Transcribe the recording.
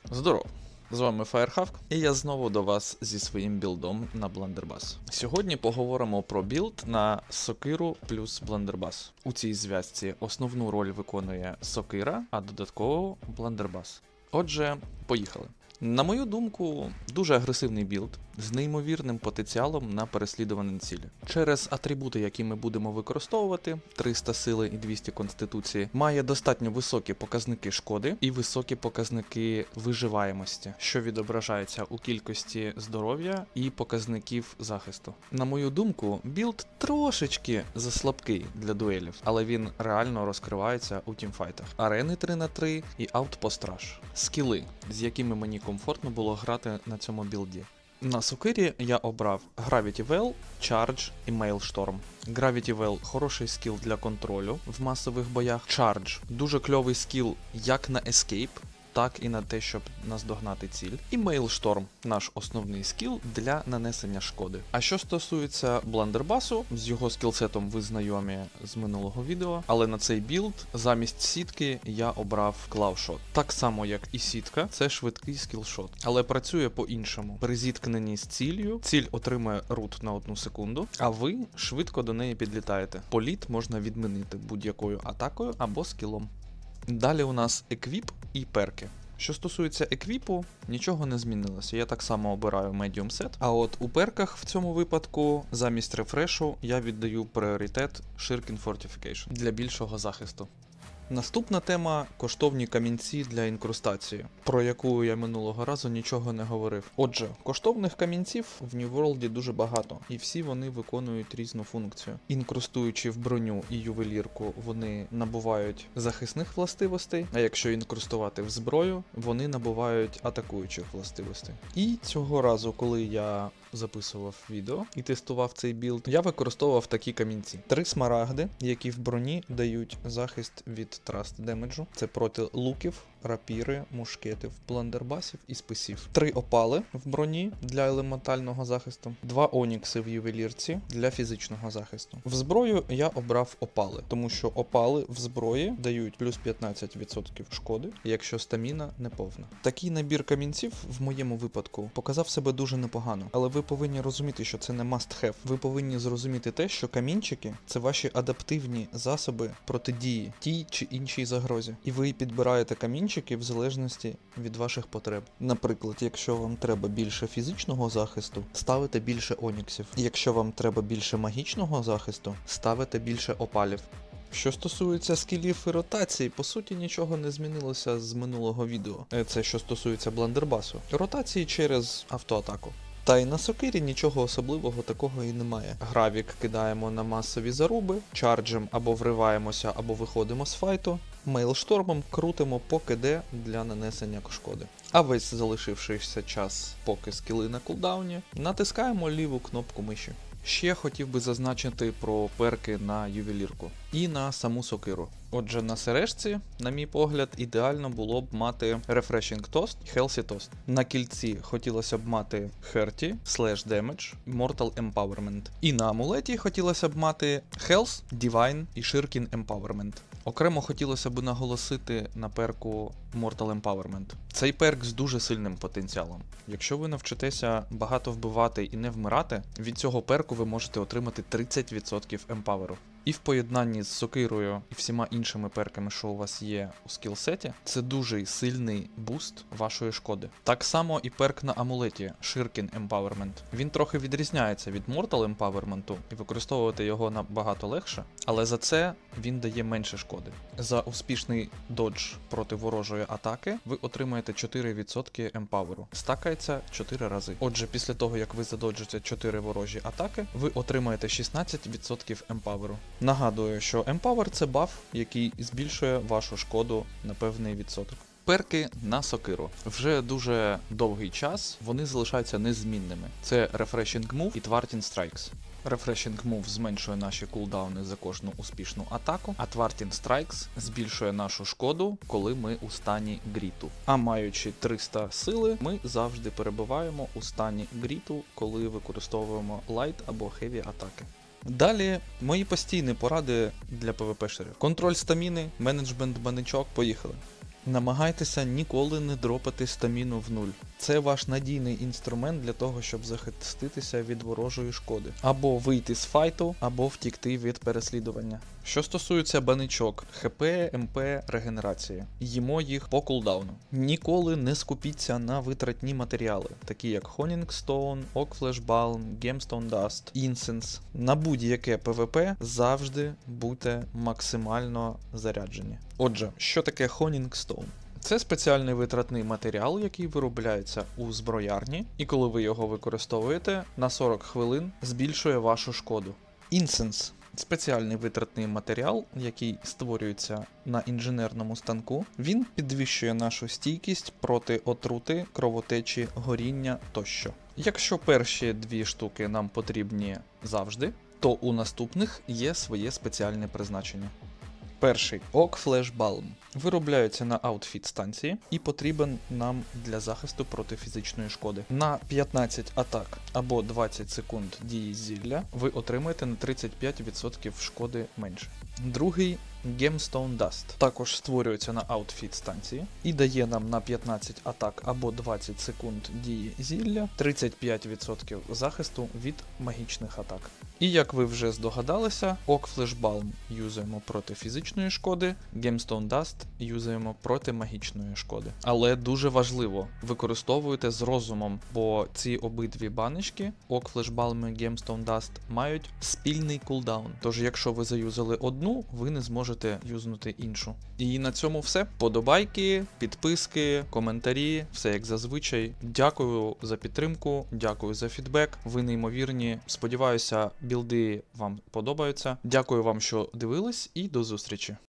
Здоров! З вами Firehawk, і я знову до вас зі своїм білдом на Blunderbuss. Сьогодні поговоримо про білд на Сокиру плюс Blunderbuss. У цій зв'язці основну роль виконує Сокира, а додатково Blunderbuss. Отже, поїхали. На мою думку, дуже агресивний білд з неймовірним потенціалом на переслідувані цілі. Через атрибути, які ми будемо використовувати, 300 сили і 200 конституції, має достатньо високі показники шкоди і високі показники виживаємості, що відображається у кількості здоров'я і показників захисту. На мою думку, білд трошечки заслабкий для дуелів, але він реально розкривається у тімфайтах. Арени 3х3 і Outpost Rush. Скіли, з якими мені комфортно було грати на цьому білді. На Сокирі я обрав Gravity Well, Charge і Maelstrom. Gravity Well – хороший скіл для контролю в масових боях. Charge – дуже кльовий скіл як на Escape, так і на те, щоб наздогнати ціль. І Maelstrom – наш основний скіл для нанесення шкоди. А що стосується Blunderbuss'у, з його скілсетом ви знайомі з минулого відео, але на цей білд замість сітки я обрав Clawshot. Так само, як і сітка, це швидкий скілшот, але працює по-іншому. При зіткненні з ціллю, ціль отримує рут на 1 секунду, а ви швидко до неї підлітаєте. Політ можна відмінити будь-якою атакою або скілом. Далі у нас еквіп і перки. Що стосується еквіпу, нічого не змінилося. Я так само обираю Medium Set. А от у перках в цьому випадку замість рефрешу я віддаю пріоритет Shuriken Fortification для більшого захисту. Наступна тема – коштовні камінці для інкрустації, про яку я минулого разу нічого не говорив. Отже, коштовних камінців в New World дуже багато, і всі вони виконують різну функцію. Інкрустуючи в броню і ювелірку, вони набувають захисних властивостей, а якщо інкрустувати в зброю, вони набувають атакуючих властивостей. І цього разу, коли я записував відео і тестував цей білд, я використовував такі камінці. 3 смарагди, які в броні дають захист від траст демеджу. Це проти луків, рапіри, мушкетів, бландербасів і списів. 3 опали в броні для елементального захисту. 2 онікси в ювелірці для фізичного захисту. В зброю я обрав опали, тому що опали в зброї дають плюс 15% шкоди, якщо стаміна не повна. Такий набір камінців в моєму випадку показав себе дуже непогано, але ви повинні розуміти, що це не must have. Ви повинні зрозуміти те, що камінчики – це ваші адаптивні засоби протидії тій чи іншій загрозі. І ви підбираєте камінчики в залежності від ваших потреб. Наприклад, якщо вам треба більше фізичного захисту, ставите більше оніксів. Якщо вам треба більше магічного захисту, ставите більше опалів. Що стосується скілів і ротації, по суті нічого не змінилося з минулого відео. Це що стосується Бландербасу. Ротації через автоатаку. Та й на Сокирі нічого особливого такого і немає. Гравік кидаємо на масові заруби, чарджем або вриваємося, або виходимо з файту, мейлштормом крутимо по КД для нанесення шкоди. А весь залишившийся час, поки скіли на кулдауні, натискаємо ліву кнопку миші. Ще хотів би зазначити про перки на ювелірку і на саму Сокиру. Отже, на сережці, на мій погляд, ідеально було б мати Refreshing Toast і Healthy Toast. На кільці хотілося б мати Hearty, Slash Damage, Mortal Empowerment. І на амулеті хотілося б мати Health, Divine і Shuriken Empowerment. Окремо хотілося б наголосити на перку Mortal Empowerment. Цей перк з дуже сильним потенціалом. Якщо ви навчитеся багато вбивати і не вмирати, від цього перку ви можете отримати 30% емпаверу. І в поєднанні з Сокирою і всіма іншими перками, що у вас є у скілсеті, це дуже сильний буст вашої шкоди. Так само і перк на амулеті Shuriken Empowerment. Він трохи відрізняється від Mortal Empowerment, і використовувати його набагато легше, але за це він дає менше шкоди. За успішний додж проти ворожої атаки ви отримаєте 4% емпаверу. Стакається 4 рази. Отже, після того, як ви задоджите 4 ворожі атаки, ви отримаєте 16% емпаверу. Нагадую, що Empower – це баф, який збільшує вашу шкоду на певний відсоток. Перки на Сокиру. Вже дуже довгий час вони залишаються незмінними. Це Refreshing Move і Thwarting Strikes. Refreshing Move зменшує наші кулдауни за кожну успішну атаку, а Thwarting Strikes збільшує нашу шкоду, коли ми у стані гріту. А маючи 300 сили, ми завжди перебуваємо у стані гріту, коли використовуємо лайт або хеві атаки. Далі мої постійні поради для ПВП-шерів. Контроль стаміни, менеджмент баничок, поїхали. Намагайтеся ніколи не дропати стаміну в нуль. Це ваш надійний інструмент для того, щоб захиститися від ворожої шкоди. Або вийти з файту, або втікти від переслідування. Що стосується баничок, ХП, МП, регенерації. Їмо їх по кулдауну. Ніколи не скупіться на витратні матеріали, такі як Honing Stone, Oak Flash Balm, Gemstone Dust, Incense. На будь-яке ПВП завжди будьте максимально заряджені. Отже, що таке Honing Stone? Це спеціальний витратний матеріал, який виробляється у зброярні, і коли ви його використовуєте, на 40 хвилин збільшує вашу шкоду. Incense – спеціальний витратний матеріал, який створюється на інженерному станку. Він підвищує нашу стійкість проти отрути, кровотечі, горіння тощо. Якщо перші дві штуки нам потрібні завжди, то у наступних є своє спеціальне призначення. Перший Oak Flash Balm виробляється на аутфіт станції і потрібен нам для захисту проти фізичної шкоди. На 15 атак або 20 секунд дії зілля ви отримаєте на 35% шкоди менше. Другий Gemstone Dust також створюється на аутфіт станції і дає нам на 15 атак або 20 секунд дії зілля 35% захисту від магічних атак. І як ви вже здогадалися, Oak Flash Balm юзаємо проти фізичної шкоди, Gemstone Dust юзаємо проти магічної шкоди. Але дуже важливо, використовуйте з розумом, бо ці обидві баночки, Oak Flash Balm і Gemstone Dust, мають спільний кулдаун. Тож якщо ви заюзали одну, ви не зможете юзнути іншу. І на цьому все. Подобайки, підписки, коментарі, все як зазвичай. Дякую за підтримку, дякую за фідбек. Ви неймовірні. Сподіваюся, білди вам подобаються. Дякую вам, що дивились, і до зустрічі.